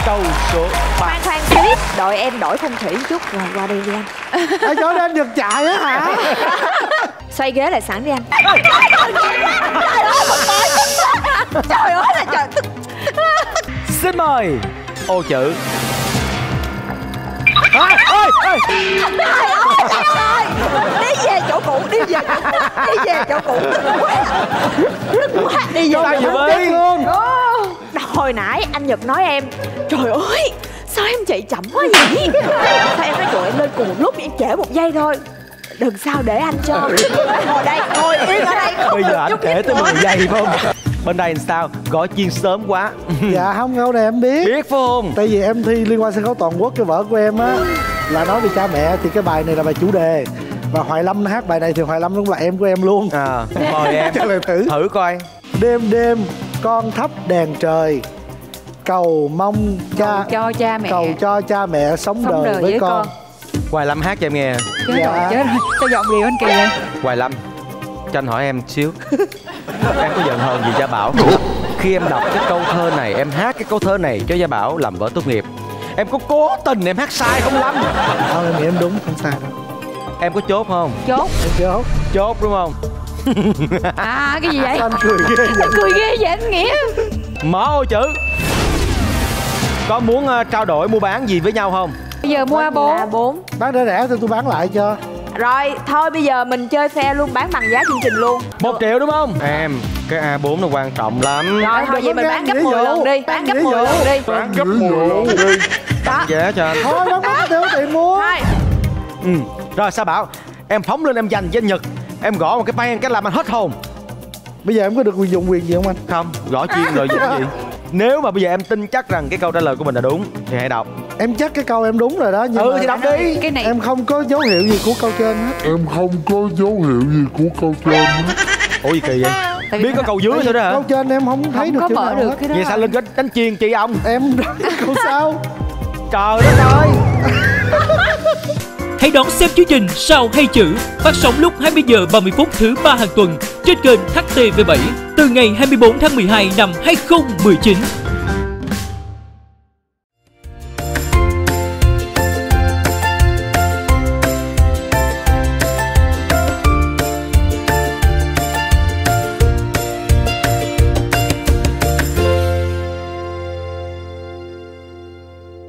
câu số 3. Khoan Philip, đội em đổi phong thủy chút rồi qua đây đi anh. Ở chỗ nên được chạy á hả? Xoay ghế lại sẵn đi anh. Trời ơi là trời. Xin mời ô chữ. Trời ơi, đi về chỗ cũ, đi về chỗ cũ, đi về chỗ cũ. Tức quá, đi về chỗ cũ luôn. Hồi nãy anh Nhật nói em, trời ơi, sao em chạy chậm quá vậy? Sao em nói trời em lên cùng một lúc, em trễ 1 giây thôi. Đừng sao để anh cho. Ngồi đây, ngồi yên ở đây. Bây giờ anh trễ tới 10 giây phải không? Bên đây làm sao? Gõ chiên sớm quá. Dạ không, câu này em biết. Biết phải không? Tại vì em thi liên quan sân khấu toàn quốc, cái vở của em á là nói về cha mẹ, thì cái bài này là bài chủ đề. Và Hoài Lâm hát bài này thì Hoài Lâm cũng là em của em luôn. Mời em trả lời thử coi. Đêm đêm con thắp đèn trời, cầu mong cha, cho cha mẹ, cầu cho cha mẹ sống đời với con. Hoài Lâm hát cho em nghe. Chết rồi, chết rồi. Sao giọng điệu anh kỳ vậy? Hoài Lâm, cho anh hỏi em xíu. Em có giận hờn gì Gia Bảo? Khi em đọc cái câu thơ này, em hát cái câu thơ này cho Gia Bảo làm vở tốt nghiệp, em có cố tình em hát sai không Lâm? Không, em nghĩ em đúng, không sai đâu. Em có chốt không? Chốt. Em chốt. Chốt đúng không? À cái gì vậy? Anh cười ghê vậy? Anh cười ghê vậy anh Nghĩa? Mở ô chữ. Có muốn trao đổi mua bán gì với nhau không? Bây giờ mua A4. Bán rẻ rẻ thì tôi bán lại cho. Rồi, thôi bây giờ mình chơi phe luôn, bán bằng giá chương trình luôn. 1 triệu đúng không? Em, cái A4 nó quan trọng lắm. Rồi thôi vậy mình bán gấp 10 lần đi. Bán gấp 10 lần đi. Bán gấp 10 lần đi. Đó. Giá cho anh. Thôi bán theo tiền mua. Rồi sao Bảo? Em phóng lên em giành với anh Nhật. Em gõ một cái bang cái làm anh hết hồn. Bây giờ em có được quyền dụng quyền gì không anh? Không, gõ chiên rồi gì. Nếu mà bây giờ em tin chắc rằng cái câu trả lời của mình là đúng thì hãy đọc. Em chắc cái câu em đúng rồi đó, nhưng mà thì đọc đi. Cái này em không có dấu hiệu gì của câu trên hết. Em không có dấu hiệu gì của câu trên hết. Ủa gì kỳ vậy? Biết có câu dưới thôi đó hả? Câu trên em không thấy được có chữ mở nào được hết. cái đó. Vậy sao lên đánh chiên chị ông? Em câu sao? Trời đất ơi. Hãy đón xem chương trình Sao Hay Chữ phát sóng lúc 20 giờ 30 phút thứ 3 hàng tuần trên kênh HTV7 từ ngày 24 tháng 12 năm 2019.